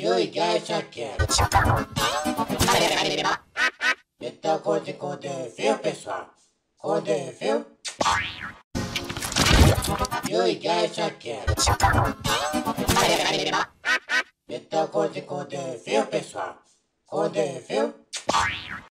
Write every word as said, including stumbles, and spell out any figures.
E o igreja quer. Então conte com Deus, viu, pessoal? Com Deus, viu? E o igreja quer. Então conte com Deus, viu, pessoal? Com Deus, viu?